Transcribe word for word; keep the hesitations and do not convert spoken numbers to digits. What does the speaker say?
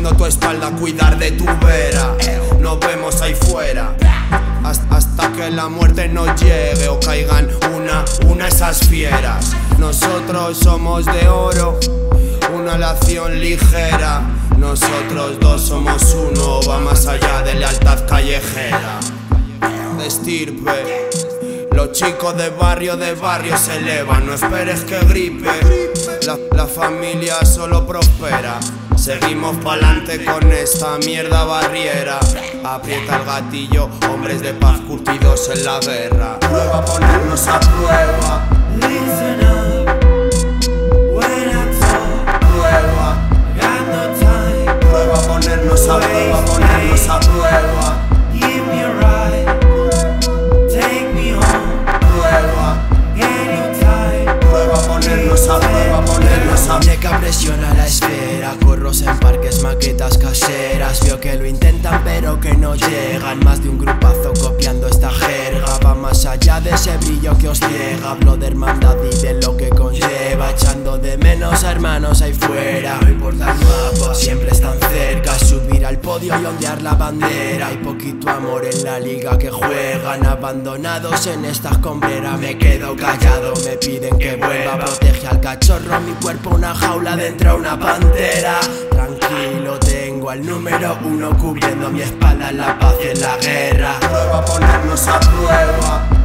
cubriendo tu espalda, cuidar de tu vera. Nos vemos ahí fuera hasta que la muerte nos llegue o caigan una, una esas fieras. Nosotros somos de oro, una nación ligera. Nosotros dos somos uno, va más allá de lealtad callejera. De estirpe, los chicos de barrio de barrio se elevan. No esperes que gripe, la, la familia solo prospera. Seguimos pa'lante con esta mierda barriera. Aprieta el gatillo, hombres de paz curtidos en la guerra. Prueba a ponernos a prueba. Listen up when I talk. Prueba, Got no time. prueba a ponernos a prueba, ponernos a prueba. Give me a ride. Take me home. Prueba, Anytime. prueba a ponernos a prueba, ponernos a prueba. Muñeca presiona la esfera, corros en parques, maquetas caseras. Veo que lo intentan pero que no llegan. Más de un grupazo copiando esta jerga. Va más allá de ese brillo que os ciega. Hablo de hermandad y de lo que conlleva. Echando de menos a hermanos ahí fuera. No importa el mapa, siempre están cerca. Subir al podio y ondear la bandera. Hay poquito amor en la liga que juegan. Abandonados en esta escombrera. Me quedo callado, me piden que vuelva. Protege al cachorro, mi cuerpo una jaula, dentro una pantera. Tranquilo, tengo al número uno cubriendo mi espalda en la paz y en la guerra. Prueba a ponernos a prueba.